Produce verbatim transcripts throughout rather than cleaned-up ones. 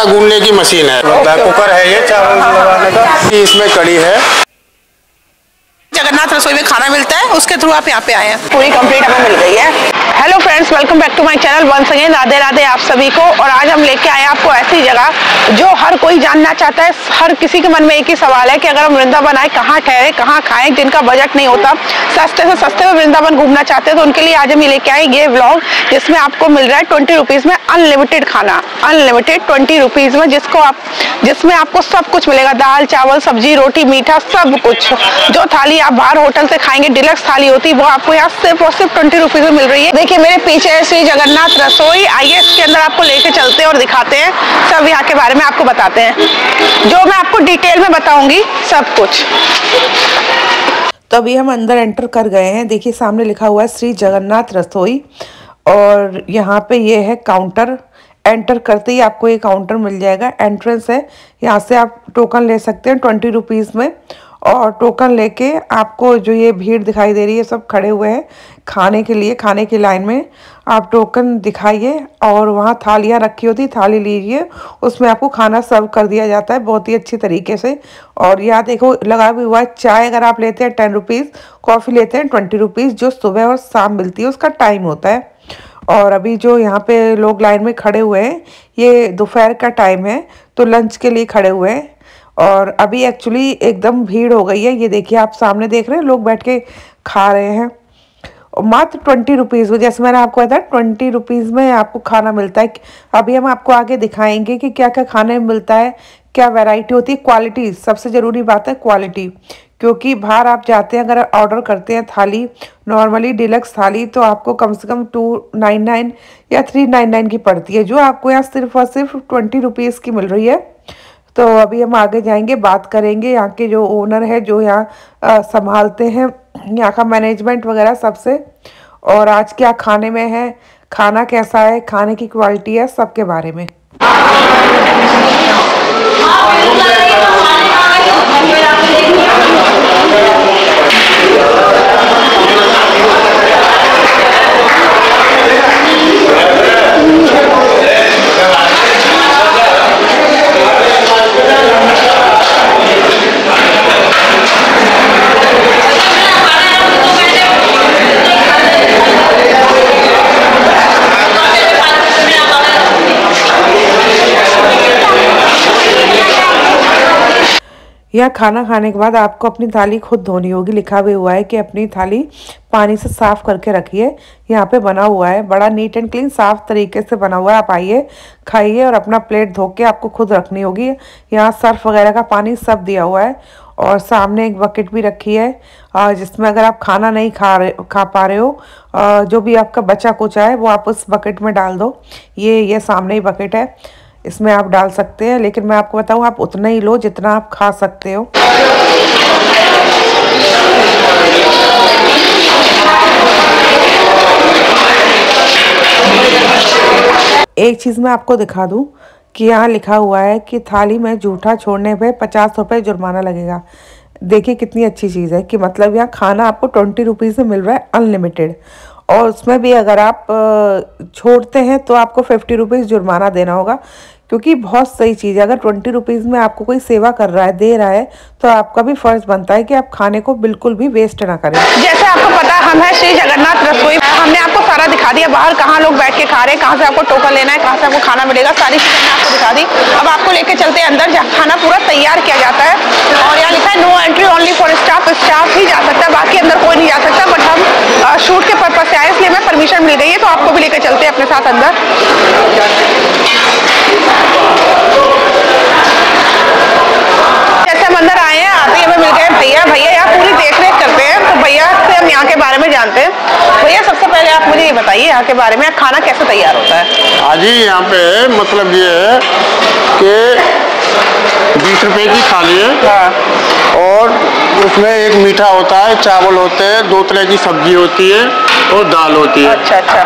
आटा गूंदने की मशीन है, कुकर है ये चावल लगाने का। इसमें कड़ी है। जगन्नाथ रसोई में खाना मिलता है, उसके थ्रू आप यहाँ पे आए हैं। पूरी कंप्लीट हमें मिल गई है। Hello friends, welcome back to my channel once again. Radhe Radhe आप सभी को। और आज हम लेके आए आपको ऐसी जगह जो हर कोई जानना चाहता है। हर किसी के मन में एक ही सवाल है कि अगर हम वृंदावन आए, कहाँ ठहरे, कहाँ खाएं। जिनका बजट नहीं होता, सस्ते से सस्ते में वृंदावन घूमना चाहते हैं, तो उनके लिए आज हम ये लेके आए ये व्लॉग, जिसमें आपको मिल रहा है ट्वेंटी रुपीज में अनलिमिटेड खाना। अनलिमिटेड ट्वेंटी रुपीज में, जिसको आप जिसमें आपको सब कुछ मिलेगा। दाल, चावल, सब्जी, रोटी, मीठा, सब कुछ। जो थाली आप बाहर होटल से खाएंगे, डिलक्स थाली होती है, वो आपको यहाँ सिर्फ और सिर्फ ट्वेंटी रुपीज में मिल रही है। देखिए मेरे पीछे है श्री जगन्नाथ रसोई। आइए इसके अंदर आपको लेके चलते हैं और दिखाते हैं, सब यहाँ के बारे में आपको बताते हैं, जो मैं आपको डिटेल में बताऊंगी सब कुछ। तो अभी हम अंदर एंटर कर गए हैं। देखिए सामने लिखा हुआ है श्री जगन्नाथ रसोई, और यहाँ पे ये है काउंटर। एंटर करते ही आपको ये काउंटर मिल जाएगा। एंट्रेंस है, यहाँ से आप टोकन ले सकते हैं ट्वेंटी रुपीज़ में। और टोकन लेके आपको जो ये भीड़ दिखाई दे रही है, सब खड़े हुए हैं खाने के लिए, खाने की लाइन में। आप टोकन दिखाइए और वहाँ थालियाँ रखी होती, थाली लीजिए, उसमें आपको खाना सर्व कर दिया जाता है बहुत ही अच्छी तरीके से। और यहाँ देखो लगा भी हुआ है चाय अगर आप लेते हैं टेन रुपीज़, कॉफ़ी लेते हैं ट्वेंटी रुपीज़। जो सुबह और शाम मिलती है उसका टाइम होता है। और अभी जो यहाँ पे लोग लाइन में खड़े हुए हैं, ये दोपहर का टाइम है, तो लंच के लिए खड़े हुए हैं। और अभी एक्चुअली एकदम भीड़ हो गई है। ये देखिए आप सामने देख रहे हैं, लोग बैठ के खा रहे हैं। और मात्र ट्वेंटी रुपीज़ में, जैसे मैंने आपको बताया ट्वेंटी रुपीज़ में आपको खाना मिलता है। अभी हम आपको आगे दिखाएंगे कि क्या क्या खाने में मिलता है, क्या वैरायटी होती है। क्वालिटी सबसे ज़रूरी बात है, क्वालिटी। क्योंकि बाहर आप जाते हैं, अगर ऑर्डर करते हैं थाली नॉर्मली डिलक्स थाली, तो आपको कम से कम टू नाइन नाइन या थ्री नाइन नाइन की पड़ती है, जो आपको यहाँ सिर्फ और सिर्फ ट्वेंटी रुपीज़ की मिल रही है। तो अभी हम आगे जाएंगे, बात करेंगे यहाँ के जो ओनर है, जो यहाँ संभालते हैं यहाँ का मैनेजमेंट वगैरह सबसे। और आज क्या खाने में है, खाना कैसा है, खाने की क्वालिटी है, सबके बारे में। यह खाना खाने के बाद आपको अपनी थाली खुद धोनी होगी। लिखा भी हुआ है कि अपनी थाली पानी से साफ़ करके रखिए। यहाँ पे बना हुआ है, बड़ा नीट एंड क्लीन साफ़ तरीके से बना हुआ है। आप आइए, खाइए और अपना प्लेट धो के आपको खुद रखनी होगी। यहाँ सर्फ वगैरह का पानी सब दिया हुआ है। और सामने एक बकेट भी रखी है, जिसमें अगर आप खाना नहीं खा रहे खा पा रहे हो, जो भी आपका बचा कुचा है वो आप उस बकेट में डाल दो। ये ये सामने ही बकेट है, इसमें आप डाल सकते हैं। लेकिन मैं आपको बताऊं, आप उतना ही लो जितना आप खा सकते हो। एक चीज़ मैं आपको दिखा दूं कि यहाँ लिखा हुआ है कि थाली में जूठा छोड़ने पे पचास रुपये जुर्माना लगेगा। देखिए कितनी अच्छी चीज़ है कि मतलब यहाँ खाना आपको ट्वेंटी रुपीज़ में मिल रहा है अनलिमिटेड। और उसमें भी अगर आप छोड़ते हैं तो आपको फिफ्टी रुपीज़ जुर्माना देना होगा, क्योंकि बहुत सही चीज़ है। अगर ट्वेंटी रुपीज़ में आपको कोई सेवा कर रहा है, दे रहा है, तो आपका भी फर्ज बनता है कि आप खाने को बिल्कुल भी वेस्ट ना करें। जैसे आपको पता है हम है श्री जगन्नाथ रसोई। हमने आपको सारा दिखा दिया, बाहर कहाँ लोग बैठ के खा रहे हैं, कहाँ से आपको टोकन लेना है, कहाँ से आपको खाना मिलेगा, सारी चीज़ें हमने आपको दिखा दी। अब आपको लेके चलते हैं अंदर, जहाँ खाना पूरा तैयार किया जाता है। और यहाँ लिखा है no entry only for staff. Staff ही जा सकता है, बाकी अंदर कोई नहीं जा सकता। बट हम शूट के पर्पज से आए, इसलिए हमें परमिशन मिल गई है, तो आपको भी लेकर चलते हैं अपने साथ अंदर। जैसे हम अंदर आए हैं, आप ही हमें मिल गए भैया। भैया यहाँ पूरी देख रेख करते हैं, तो भैया से हम यहाँ के बारे में जानते हैं। भैया सबसे पहले आप मुझे ये बताइए यहाँ के बारे में, खाना कैसे तैयार होता है? हाँ जी, यहाँ पे मतलब ये है कि बीस रुपए की थाली है। हाँ। और उसमें एक मीठा होता है, चावल होते हैं, दो तरह की सब्जी होती है और दाल होती है। अच्छा अच्छा।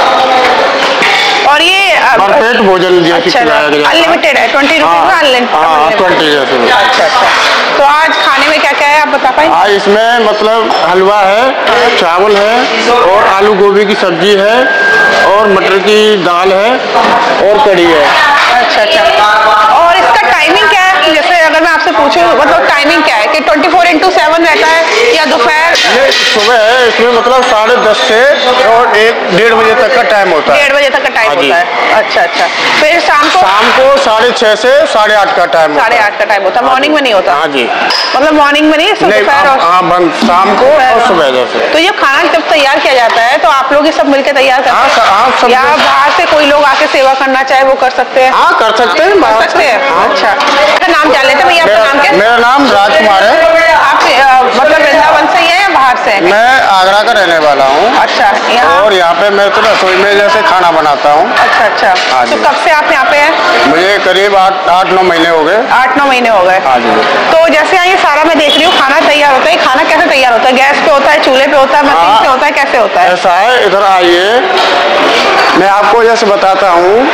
और ये भरपेट भोजन जैसे खिलाया गया, अनलिमिटेड है, ट्वेंटी रुपीज में अनलिमिटेड। हाँ ट्वेंटी जैसे। अच्छा अच्छा। तो आज खाने में क्या क्या है आप बता पाएं? आज इसमें मतलब हलवा है, चावल है और आलू गोभी की सब्जी है और मटर की दाल है और कढ़ी है। अच्छा अच्छा। और इसका टाइमिंग क्या है, जैसे अगर मैं आपसे पूछूं मतलब टाइमिंग क्या है कि ट्वेंटी फोर इंटू सेवन रहता है या दोपहर? ये सुबह है, इसमें मतलब साढ़े दस से और एक डेढ़ बजे तक का टाइम होता है। डेढ़ बजे तक का टाइम होता है। अच्छा अच्छा। फिर शाम को? शाम को साढ़े छह से साढ़े आठ का टाइम साढ़े आठ का टाइम होता है, मॉर्निंग में नहीं होता? हाँ जी। मतलब मॉर्निंग में नहीं, दोपहर और हाँ बंद शाम को और सुबह जैसे। तो ये खाना जब तैयार किया जाता है तो आप लोग ये सब मिलकर तैयार करते हैं? हाँ सब। या बाहर से कोई लोग आके सेवा करना चाहे वो कर सकते हैं? हाँ कर सकते हैं, कर सकते हैं। अच्छा, आपका नाम जान लेते हैं भैया, आपका नाम क्या है? मेरा नाम राजकुमार है। आप मतलब वृंदावन से ही है या बाहर से? मैं आगरा का रहने वाला हूँ। अच्छा, यहाँ और यहाँ पे मैं तो रसोई में जैसे खाना बनाता हूँ। अच्छा अच्छा। हाँ तो कब से आप यहाँ पे हैं? मुझे करीब आठ आठ नौ महीने हो गए। आठ नौ महीने हो गए। हाँ जी। तो जैसे यहाँ ये सारा मैं देख रही हूँ खाना तैयार होता है, खाना कैसे तैयार होता है? गैस पे होता है, चूल्हे पे होता है, मशीन से होता है, कैसे होता है? ऐसा है, इधर आइए मैं आपको जैसे बताता हूँ।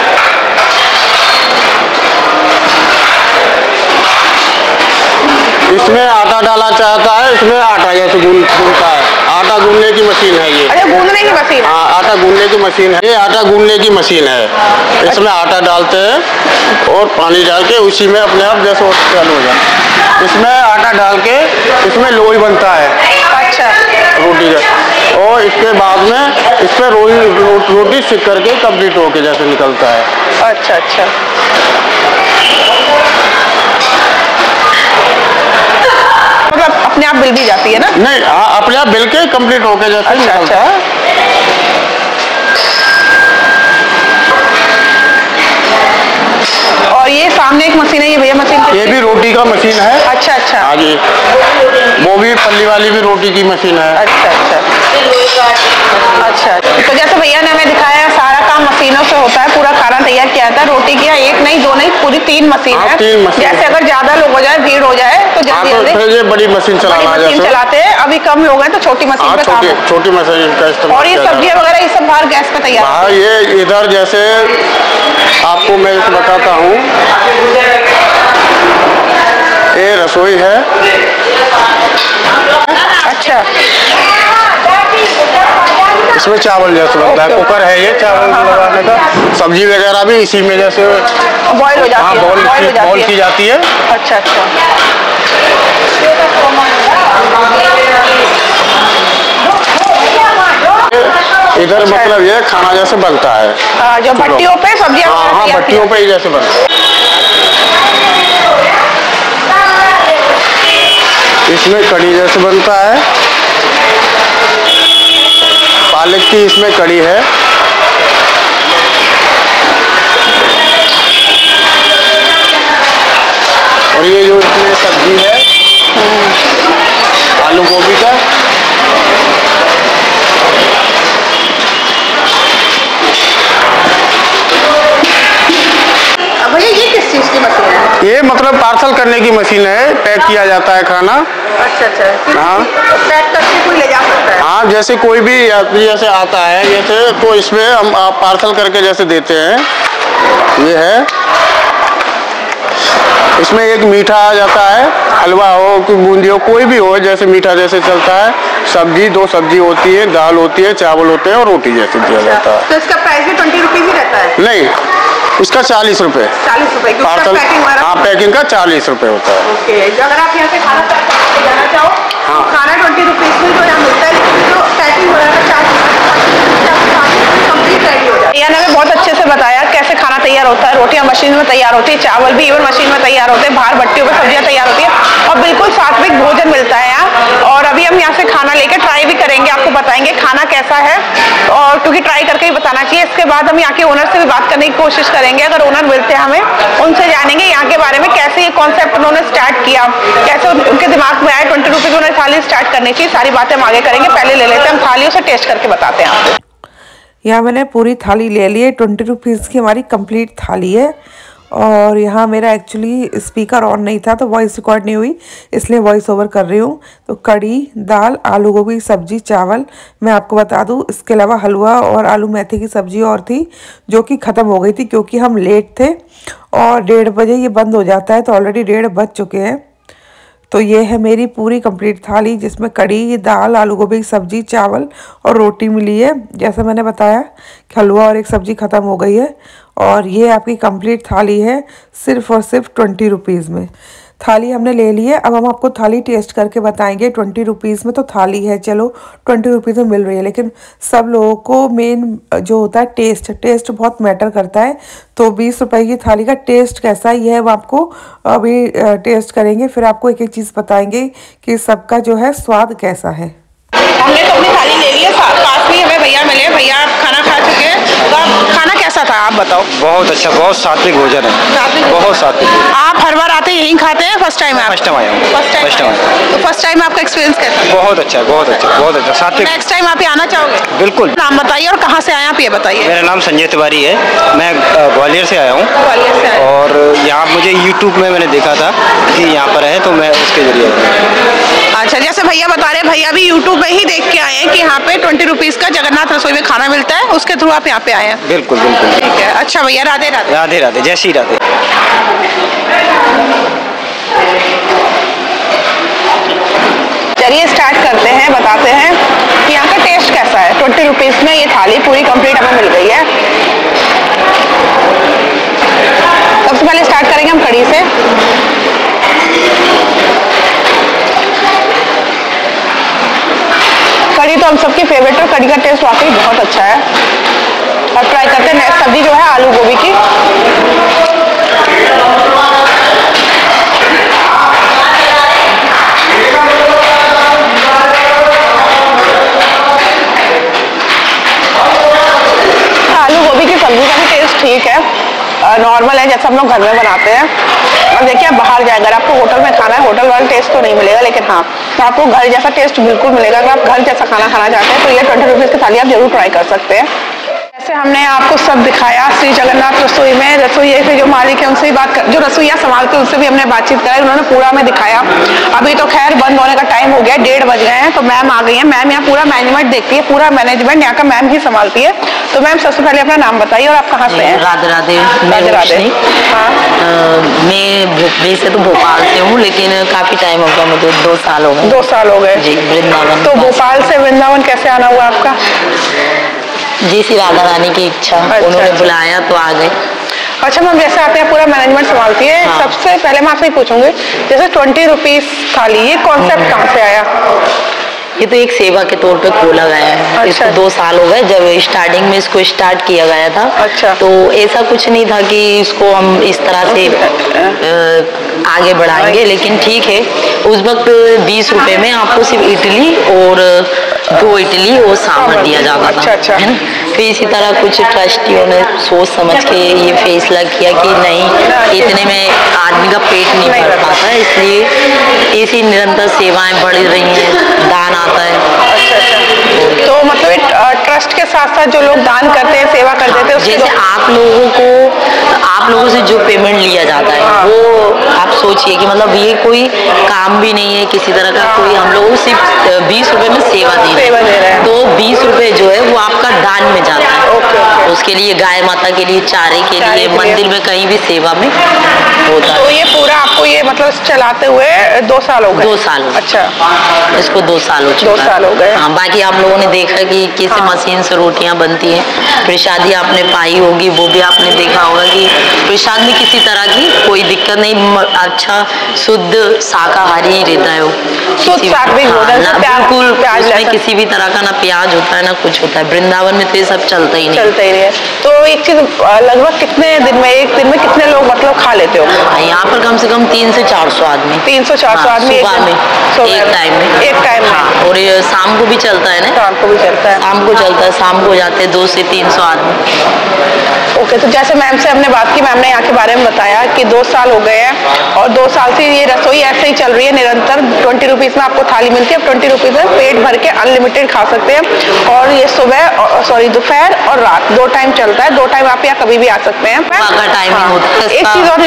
इसमें आटा डाला चाहता है, इसमें आटा जैसे गूंद गूंदता है, आटा गूंदने की मशीन है ये। अरे गूंदने की मशीन? हाँ आटा गूंदने की मशीन है ये, आटा गूंदने की मशीन है। इसमें आटा डालते हैं और पानी डाल के उसी में अपने आप जैसे चालू हो जाए। इसमें आटा डाल के इसमें लोई बनता है। अच्छा। रोटी का, और इसके बाद में इस पर रो, रो, रोटी सिक करके कंप्लीट होके जैसे निकलता है। अच्छा अच्छा। मतलब अपने आप बिल भी जाती है ना? नहीं हाँ अपने आप बिल के कंप्लीट होके जैसे अच्छा, निकलता अच्छा। है। और ये सामने एक मशीन है, ये भैया मशीन? ये भी रोटी का मशीन है। अच्छा अच्छा। हाँ जी, वो भी पल्ली वाली भी रोटी की मशीन है। अच्छा अच्छा। अच्छा, तो जैसे भैया ने हमें दिखाया सारा काम मशीनों से होता है, पूरा खाना तैयार किया जाता है। रोटी की एक नहीं दो नहीं पूरी तीन मशीन हाँ, है। तीन मशीन। जैसे अगर ज्यादा लोग हो जाए, भीड़ हो जाए तो जल्दी हाँ, तो जल्दी ये बड़ी मशीन चलाना बड़ी मशीन चलाते हैं। अभी कम लोग हैं तो छोटी मशीन पे काम छोटी छोटी मशीन का इस्तेमाल। और ये सब्जियां वगैरह ये सब बाहर गैस पे तैयार? हाँ ये इधर जैसे आपको मैं बताता हूँ, ये रसोई है। अच्छा। इसमें चावल जैसे बनता है, कुकर है ये चावल लगाने का। सब्जी वगैरह भी इसी में जैसे बॉईल हो जाती है। हाँ बॉईल की, बॉईल की जाती है। अच्छा अच्छा। इधर मतलब ये खाना जैसे बनता है। हाँ, जो भट्टियों पे सब्जियां? हाँ हाँ भट्टियों पे ही जैसे बनता है। इसमें कढ़ी जैसे बनता है, पालक की इसमें कढ़ी है। और ये जो इसमें सब्जी है आलू गोभी का। भैया ये किस चीज की मशीन है? ये मतलब पार्सल करने की मशीन है, पैक किया जाता है खाना। अच्छा अच्छा। हाँ पैक करके कोई ले जा सकता है? हाँ जैसे कोई भी यात्री जैसे आता है जैसे, तो इसमें हम आप पार्सल करके जैसे देते हैं। ये है, इसमें एक मीठा आ जाता है, हलवा हो कि बूंदी हो कोई भी हो, जैसे मीठा जैसे चलता है। सब्जी दो सब्जी होती है, दाल होती है, चावल होते हैं और रोटी जैसे दिया जाता है। तो इसका प्राइस भी ट्वेंटी रुपीज ही रहता है? नहीं, इसका चालीस रुपए। चालीस रुपए पार्सल? पैकिंग वाला? हाँ पैकिंग का चालीस रुपए होता है। ओके, अगर आप यहाँ से खाना पैक करके जाना चाहो हाँ। तो खाना ट्वेंटी रुपीज में तो यहाँ मिलता है, लेकिन जो पैकिंग वगैरह का चार्ज कंप्लीट रेडी हो जाए। यहाँ ने बहुत अच्छे से बताया कैसे खाना तैयार होता है। रोटियां मशीन में तैयार होती है, चावल भी इवन मशीन में तैयार होते हैं, बाहर भट्टियों पे सब्जियां तैयार होती है और बिल्कुल सात्विक भोजन मिलता है यहाँ। और अभी हम यहाँ से खाना लेके ट्राई भी करेंगे, आपको बताएंगे खाना कैसा है, और क्योंकि ट्राई करके ही बताना चाहिए। इसके बाद हम यहाँ के ओनर से भी बात करने की कोशिश करेंगे, अगर ओनर मिलते हैं हमें उनसे जानेंगे यहाँ के बारे में, कैसे ये कॉन्सेप्ट उन्होंने स्टार्ट किया, कैसे उनके दिमाग में आया ट्वेंटी रुपीज उन्हें थाली स्टार्ट करनी चाहिए। सारी बातें हम आगे करेंगे, पहले ले लेते हैं हम थाली, उसे टेस्ट करके बताते हैं आपको। यहाँ मैंने पूरी थाली ले ली है, ट्वेंटी रुपीज़ की हमारी कंप्लीट थाली है। और यहाँ मेरा एक्चुअली स्पीकर ऑन नहीं था तो वॉइस रिकॉर्ड नहीं हुई, इसलिए वॉइस ओवर कर रही हूँ। तो कढ़ी, दाल, आलू गोभी सब्जी, चावल मैं आपको बता दूँ। इसके अलावा हलवा और आलू मेथी की सब्जी और थी जो कि ख़त्म हो गई थी क्योंकि हम लेट थे और डेढ़ बजे ये बंद हो जाता है, तो ऑलरेडी डेढ़ बज चुके हैं। तो ये है मेरी पूरी कंप्लीट थाली, जिसमें कड़ी, दाल, आलू गोभी की सब्जी, चावल और रोटी मिली है। जैसे मैंने बताया कि हलवा और एक सब्जी ख़त्म हो गई है। और ये आपकी कंप्लीट थाली है सिर्फ और सिर्फ ट्वेंटी रुपीज़ में। थाली हमने ले ली है। अब हम आपको थाली टेस्ट करके बताएंगे। ट्वेंटी रुपीज़ में तो थाली है, चलो ट्वेंटी रुपीज़ में मिल रही है, लेकिन सब लोगों को मेन जो होता है टेस्ट टेस्ट बहुत मैटर करता है। तो बीस रुपए की थाली का टेस्ट कैसा है, यह हम आपको अभी टेस्ट करेंगे, फिर आपको एक एक चीज़ बताएंगे कि सबका जो है स्वाद कैसा है। हमने तो अपनी थाली ले ली है, पास में हमें भैया मिले, भैया खाना खा चुके हैं। तो आप खाना कैसा था आप बताओ? बहुत अच्छा, बहुत सात्विक भोजन है, सात्विक बहुत सात्विक। आप हर बार आते यहीं खाते हैं? फर्स्ट टाइम फर्स्ट टाइम आया हूँ। फर्स्ट टाइम तो फर्स्ट टाइम आपका एक्सपीरियंस कैसा? बहुत अच्छा, बहुत अच्छा, बहुत अच्छा, सात्विक। नेक्स्ट टाइम आप आना चाहोगे? बिल्कुल। नाम बताइए और कहाँ से आए आप ये बताइए। मेरा नाम संजय तिवारी है, मैं ग्वालियर से आया हूँ। ग्वालियर से आए। और यहाँ मुझे यूट्यूब में मैंने देखा था कि यहाँ पर है, तो मैं उसके जरिए। अच्छा, जैसे भैया बता रहे हैं, भैया भी यूट्यूब में ही देख के आए हैं कि यहाँ पे ट्वेंटी रुपीज का जगन्नाथ रसोई में खाना मिलता है, उसके थ्रू आप यहाँ पे आए हैं। बिल्कुल बिल्कुल। ठीक है, अच्छा भैया, राधे राधे। राधे राधे, जय श्री राधे। चलिए स्टार्ट करते हैं, बताते हैं कि यहाँ का टेस्ट कैसा है। ट्वेंटी रुपीज में ये थाली पूरी कंप्लीट हमें मिल गई है। सबसे पहले स्टार्ट करेंगे हम कड़ी से। कड़ी तो हम सबकी फेवरेट है, कड़ी का टेस्ट वाकई बहुत अच्छा है। अब ट्राई करते हैं नेक्स्ट सब्जी जो है आलू गोभी की। आलू गोभी की सब्जी का भी टेस्ट ठीक है, नॉर्मल है जैसे हम लोग घर में बनाते हैं। और देखिए आप बाहर जाए, अगर आपको होटल में खाना है, होटल वाला टेस्ट तो नहीं मिलेगा, लेकिन हाँ तो आपको घर जैसा टेस्ट बिल्कुल मिलेगा। अगर आप घर जैसा खाना खाना चाहते हैं तो ये ट्वेंटी रुपीज़ की थाली आप जरूर ट्राई कर सकते हैं। जैसे हमने आपको सब दिखाया श्री जगन्नाथ रसोई में, रसोई के जो मालिक है उनसे भी बात कर, जो रसोईया संभालते हैं उनसे भी हमने बातचीत कराई, उन्होंने पूरा हमें दिखाया। अभी तो खैर बंद होने का टाइम हो गया, डेढ़ बज गए हैं, तो मैम आ गई हैं। मैम यहाँ पूरा मैनेजमेंट देखती है, पूरा मैनेजमेंट यहाँ का मैम ही संभालती है। तो मैम सबसे पहले अपना नाम बताइए और आप कहाँ से हैं? राधे राधे। राधे राधे। हाँ, मैं वैसे तो भोपाल से हूँ, लेकिन काफी टाइम हो गया, मुझे दो साल हो गए। दो साल हो गए जी, वृंदावन। तो भोपाल से वृंदावन कैसे आना हुआ आपका? जी, श्री राधा रानी की इच्छा, अच्छा, उन्होंने अच्छा। बुलाया तो आ गए। अच्छा मैम, जैसे आप यहाँ पूरा मैनेजमेंट संभालती है, हाँ। सबसे पहले मैं आपसे ही पूछूंगी, जैसे ट्वेंटी रुपीज थाली, ये कॉन्सेप्ट कहाँ से आया? ये तो एक सेवा के तौर पे खोला गया है। अच्छा। इसको दो साल हो गए, जब स्टार्टिंग में इसको स्टार्ट किया गया था। अच्छा। तो ऐसा कुछ नहीं था कि इसको हम इस तरह से आ, आगे बढ़ाएंगे, लेकिन ठीक है, उस वक्त बीस रुपए में आपको सिर्फ इडली और दो इडली और सांभर दिया जाता था। अच्छा, अच्छा। है ना? फिर इसी तरह कुछ ट्रस्टियों ने सोच समझ के ये फैसला किया कि नहीं, इतने में आदमी का पेट नहीं भर पाता, इसलिए ऐसी निरंतर सेवाएं बढ़ रही हैं, दान आता है। अच्छा अच्छा। तो मतलब ट्रस्ट के साथ साथ जो लोग दान करते हैं, सेवा कर देते हैं, जैसे आप लोगों को, आप लोगों से जो पेमेंट लिया जाता है, हाँ। वो आप सोचिए कि मतलब ये कोई काम भी नहीं है किसी तरह का, कोई हम लोगों को सिर्फ बीस रुपए में सेवा दे सेवा दे रहे हैं। तो बीस रुपए जो है वो आपका दान में जाता है। Okay, okay. उसके लिए गाय माता के लिए, चारे के चारे लिए, के लिए। मंदिर में कहीं भी सेवा में होता तो है। ये पूरा आपको ये मतलब चलाते हुए दो साल हो गए? दो साल हो गए। अच्छा, इसको दो साल हो चुका दो साल हो गए। हाँ, बाकी आप लोगों ने देखा कि किस हाँ। मशीन से रोटियां बनती हैं। प्रसादी आपने पाई होगी, वो भी आपने देखा होगा कि प्रसाद में किसी तरह की कोई दिक्कत नहीं, म- अच्छा शुद्ध शाकाहारी ही रहता है वो। शुद्ध किसी- सात्विक हाँ, भोजन, ना प्याज- बिल्कुल प्याज उसमें लहसुन। किसी भी तरह का ना प्याज होता है ना कुछ होता है। वृंदावन में तो ये सब चलता ही नहीं। चलता ही नहीं है। तो एक चीज, लगभग कितने दिन में, एक दिन में कितने लोग मतलब खा लेते हो? हाँ, यहाँ पर कम से कम तीन से चार सौ आदमी। तीन सौ चार सौ हाँ, आदमी एक सुबह दिन- में, सुबह एक टाइम में। एक टाइम में। हाँ, और ये शाम को भी चलता है ना, शाम को भी चलता है। शाम को चलता है, शाम को जाते हैं दो से तीन सौ आदमी। ओके, तो जैसे मैम से हमने बात की, मैम ने यहाँ के बारे में बताया कि दो साल हो गए हैं और दो साल से ये रसोई ऐसे ही चल रही है निरंतर। ट्वेंटी रुपीज़ में आपको थाली मिलती है, ट्वेंटी रुपीज़ में पेट भर के अनलिमिटेड खा सकते हैं। और ये सुबह, सॉरी दोपहर और रात दो टाइम चलता है, दो टाइम आप यहाँ कभी भी आ सकते हैं। वहाँ का टाइमिंग होता है एक इसका। चीज़ और, जैसे मैम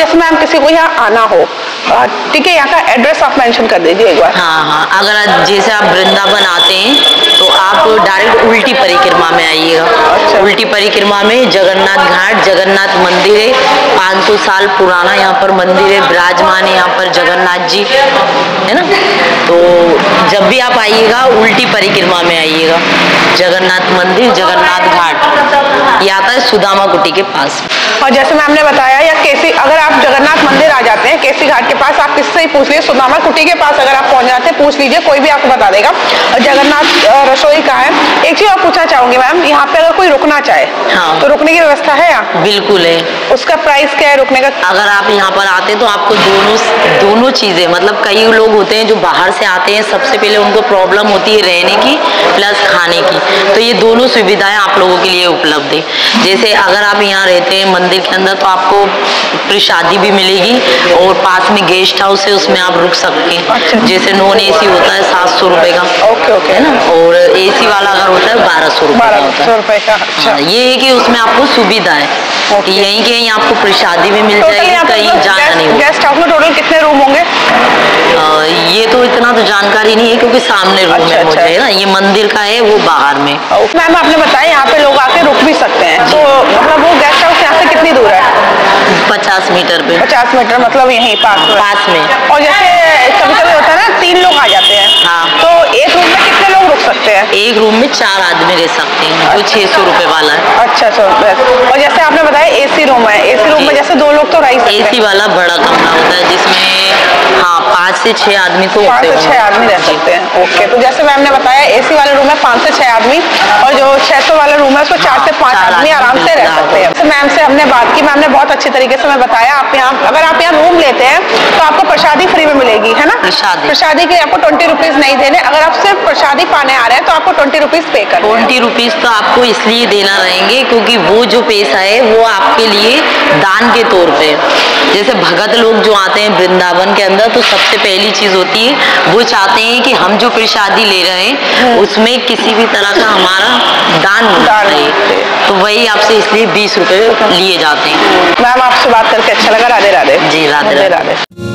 किसी को यहाँ आना हो, ठीक है, यहाँ का एड्रेस आप मेंशन कर दीजिए एक बार। हाँ हाँ, अगर जैसे आप वृंदावन आते हैं तो आप डायरेक्ट उल्टी परिक्रमा में आइएगा। अच्छा। उल्टी परिक्रमा में जगन्नाथ घाट, जगन्नाथ मंदिर है, पाँच सौ साल पुराना यहाँ पर मंदिर है, विराजमान है यहाँ पर जगन्नाथ जी, है ना। तो जब भी आप आइएगा उल्टी परिक्रमा में आइएगा, जगन्नाथ मंदिर, जगन्नाथ घाट, ये आता है सुदामा कुटी के पास। और जैसे मैम ने बताया, या केसी, अगर आप जगन्नाथ मंदिर आ जाते हैं केसी घाट के पास, आप किससे ही पूछ लीजिए, सुदामा कुटी के पास अगर आप पहुंच जाते हैं पूछ लीजिए, कोई भी आपको बता देगा। और जगन्नाथ रसोई कहाँ है। एक चीज और पूछना चाहूंगी मैम, यहाँ पे अगर कोई रुकना चाहे हाँ। तो रुकने की व्यवस्था है यहाँ? बिल्कुल है। उसका प्राइस क्या है रुकने का? अगर आप यहाँ पर आते हैं तो आपको दोनों दोनों चीजें, मतलब कई लोग होते हैं जो बाहर से आते हैं, सबसे पहले उनको प्रॉब्लम होती है रहने की प्लस खाने की, तो ये दोनों सुविधाएं आप लोगों के लिए उपलब्ध है। जैसे अगर आप यहाँ रहते हैं मंदिर के अंदर तो आपको प्रसादी भी मिलेगी, और पास में गेस्ट हाउस है उसमें आप रुक सकते हैं। अच्छा। जैसे नॉन एसी होता है सात सौ रुपए का, ओके ओके, है ना, और एसी वाला अगर होता है बारह सौ रुपए का बारह होता सौ है। रुपए का। अच्छा। हाँ, ये है कि उसमें आपको सुविधा है, ओके। यहीं के यहीं आपको प्रसादी भी मिल टोटल जाएगी, यहाँ पर कहीं जाना नहीं होगा। गेस्ट हाउस में टोटल कितने रूम होंगे? आ, ये तो इतना तो जानकारी नहीं है क्योंकि सामने रूम अच्छा, है मुझे, अच्छा। है ना, ये मंदिर का है, वो बाहर में। मैम आपने बताया यहाँ पे लोग आके रुक भी सकते हैं, तो मतलब वो गेस्ट हाउस यहाँ से कितनी दूर है? पचास मीटर पे। पचास मीटर, मतलब यहीं पास में। पास में। और जैसे कभी कभी होता है ना तीन लोग आ जाते हैं, हाँ। तो एक रूम में कितने लोग रुक सकते हैं? एक रूम में चार आदमी रह सकते हैं, जो छह सौ रुपए वाला है। अच्छा अच्छा, बस। और जैसे आपने बताया एसी रूम है, एसी रूम में जैसे दो लोग तो रह ही सकते हैं। एसी वाला बड़ा कमरा होता है जिसमें हाँ पाँच से छह आदमी तो पाँच होते से छह होंगे। आदमी रह सकते हैं। ओके, तो जैसे मैम ने बताया एसी वाले रूम में पाँच से छह आदमी, और जो छह सौ वाला रूम है उसमें चार से पाँच चार आदमी आदमी आराम से रह बिल्कुल। सकते हैं। तो मैम से हमने बात की, मैम ने बहुत अच्छी तरीके से हमें बताया। आप यहाँ अगर आप यहाँ रूम लेते हैं तो आपको प्रसादी फ्री में मिलेगी, है ना। प्रसादी। प्रसादी के आपको ट्वेंटी रुपीज नहीं देने, अगर आप सिर्फ प्रसादी पाने आ रहे हैं तो आपको ट्वेंटी रुपीज पे कर। ट्वेंटी रुपीज तो आपको इसलिए देना रहेंगे क्योंकि वो जो पैसा है वो आपके लिए दान के तौर पे, जैसे भगत लोग जो आते हैं वृंदावन के अंदर, तो सबसे पहली चीज होती है वो चाहते हैं कि हम जो प्रसादी ले रहे हैं उसमें किसी भी तरह का हमारा दान होना चाहिए, तो वही आपसे इसलिए बीस रुपए लिए जाते हैं। मैम आपसे बात करके अच्छा लगा। राधे राधे। जी, राधे राधे। राधे।